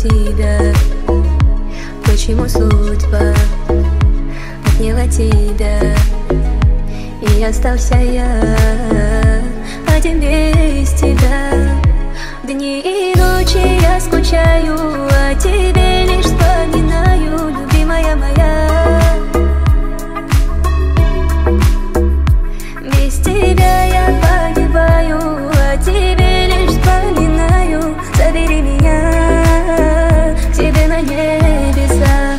тебя? Почему судьба отняла тебя? И остался я один без тебя. Дни и ночи я скучаю, о тебе лишь вспоминаю, любимая моя. Без тебя я погибаю, о тебе лишь вспоминаю. Забери меня к себе на небеса.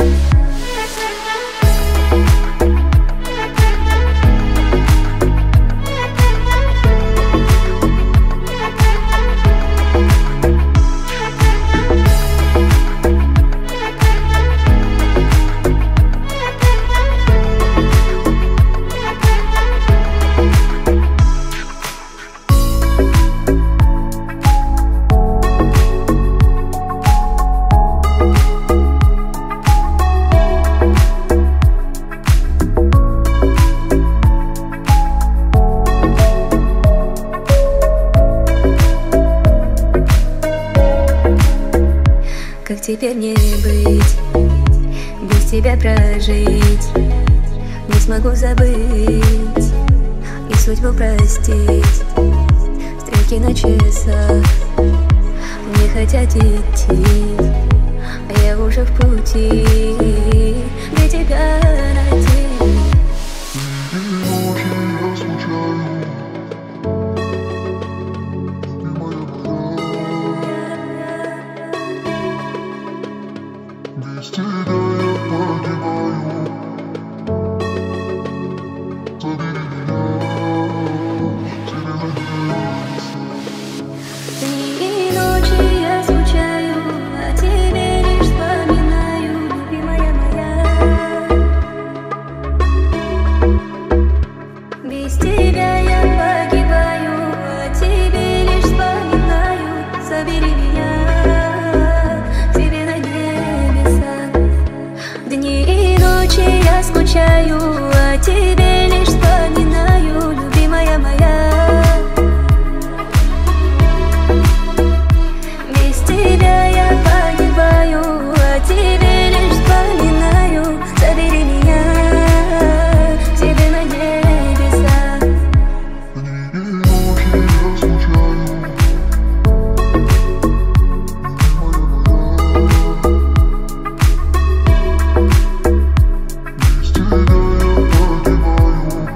Как теперь не быть, без тебя прожить? Не смогу забыть и судьбу простить. Стрелки на часах не хотят идти, а я уже в пути, где тебя найти? Без тебя я погибаю. Забери меня, тебе надеюсь. Дни и ночи я скучаю, о тебе лишь вспоминаю, любимая моя. Без тебя я погибаю, о тебе лишь вспоминаю. Забери меня к себе на небеса. Дни и ночи я скучаю, о тебе лишь вспоминаю, любимая моя. Без тебя я погибаю, о тебе лишь вспоминаю. Забери меня к себе на небеса. Дни и ночи я скучаю, без тебя я погибаю.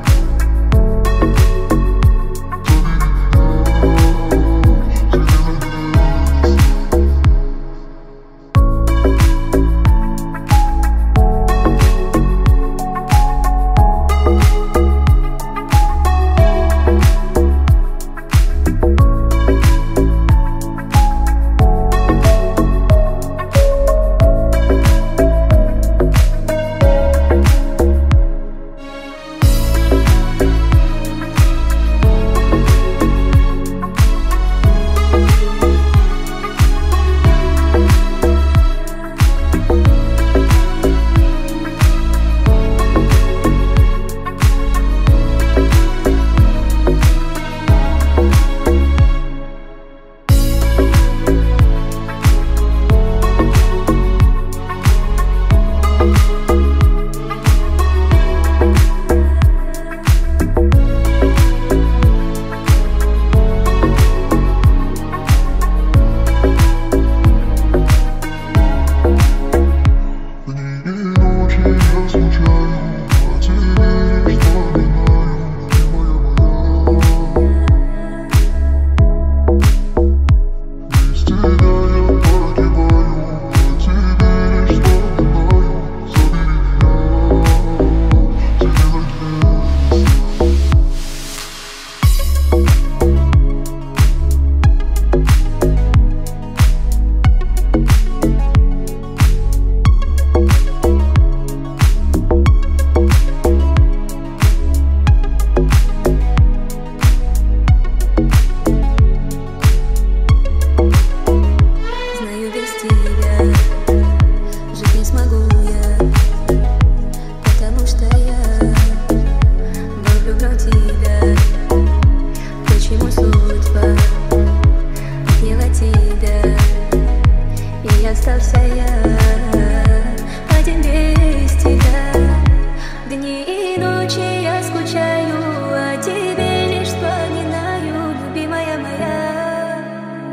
Дни и ночи я скучаю, а тебе лишь вспоминаю, любимая моя.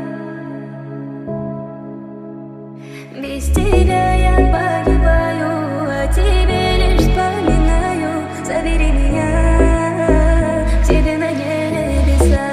Без тебя я погибаю, а тебе лишь вспоминаю. Забери меня к тебе на небеса.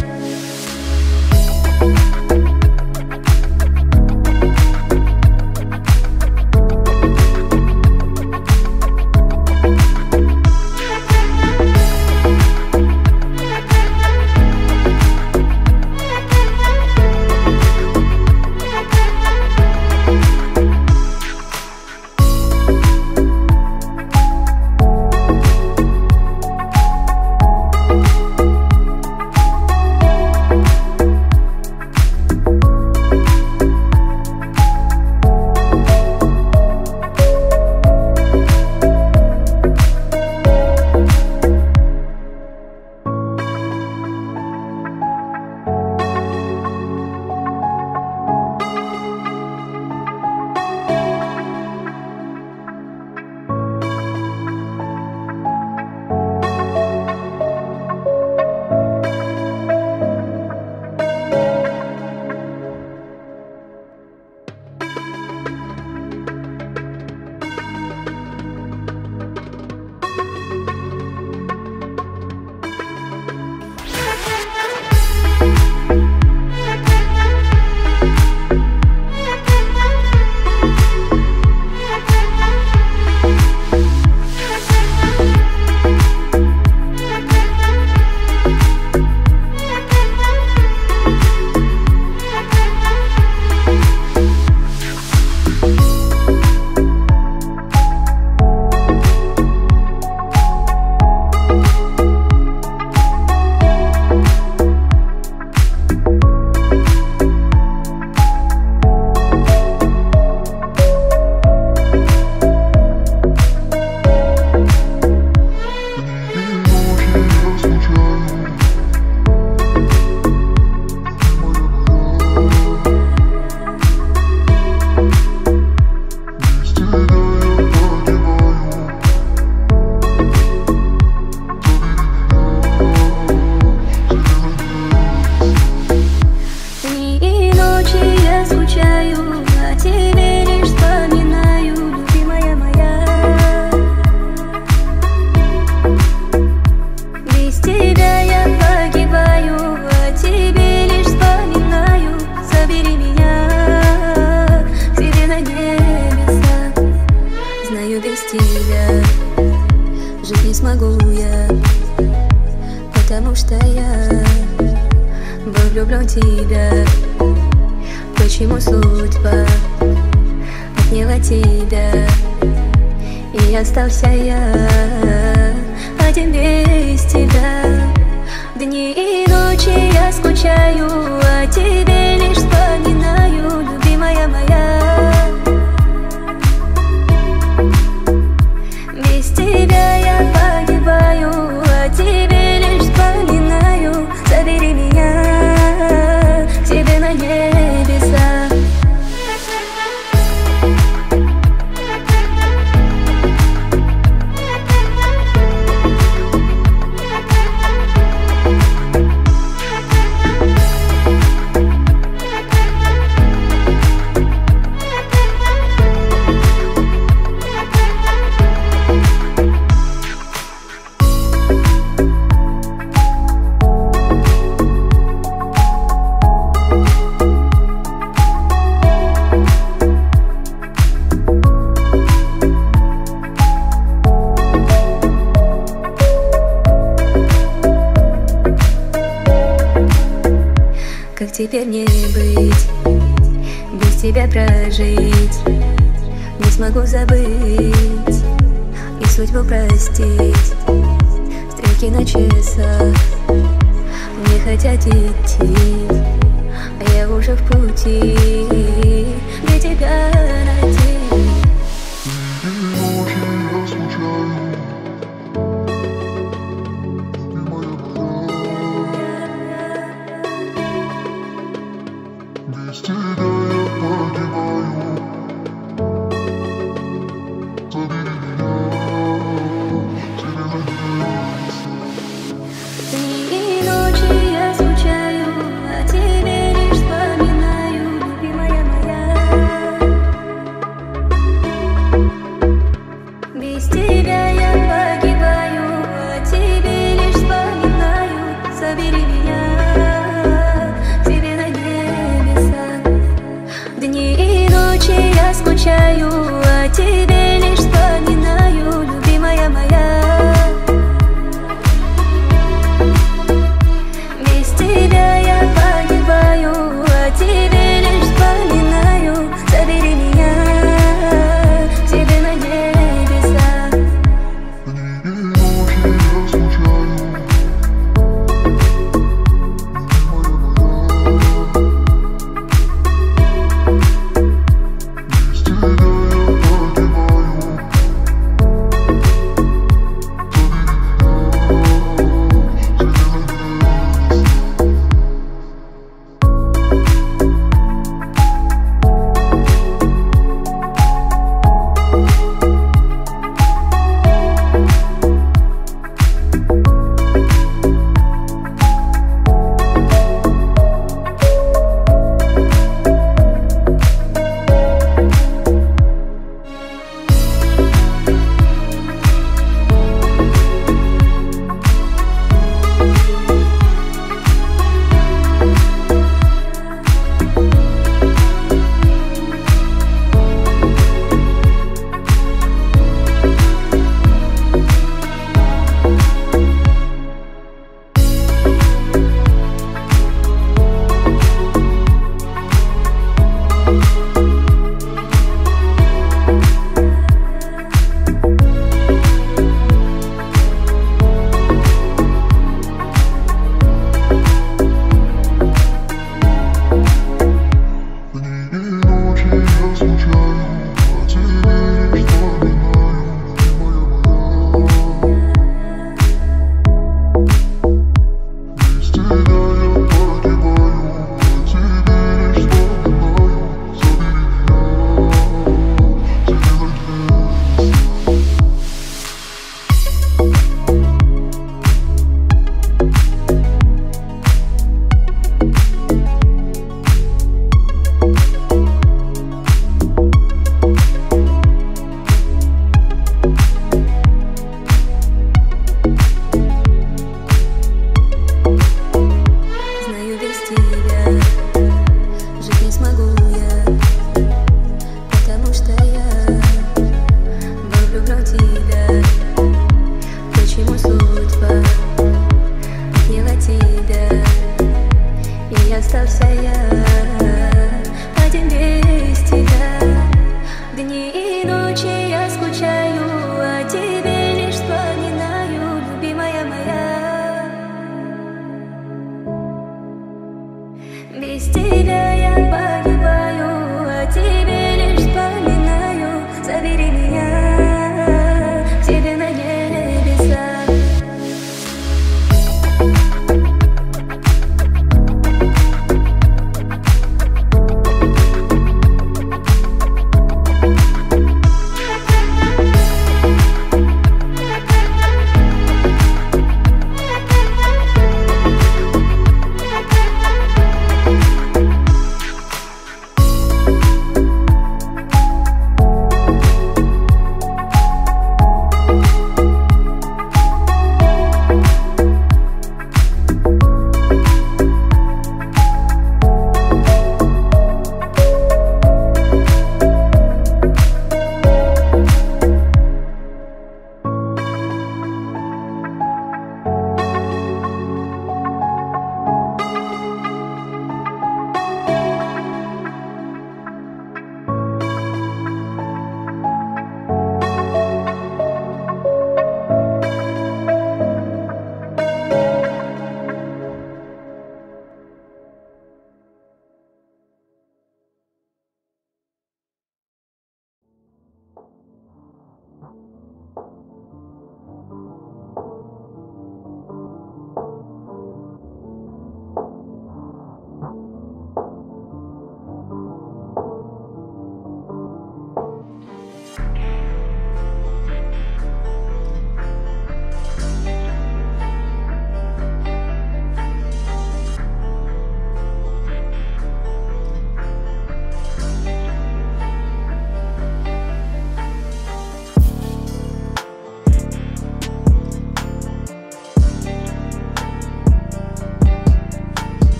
Жить не смогу я, потому что я был влюблен в тебя. Почему судьба отняла тебя, и остался я один без тебя. Дни и ночи я скучаю, а тебе лишь вспоминаю, любимая моя. Без тебя я погибаю, а тебе лишь вспоминаю. Забери меня к тебе на небеса. Как теперь не быть, без тебя прожить? Не смогу забыть и судьбу простить. Стрелки на часах не хотят идти, а я уже в пути, где тебя найти. Без тебя я погибаю. Забери меня. без тебя.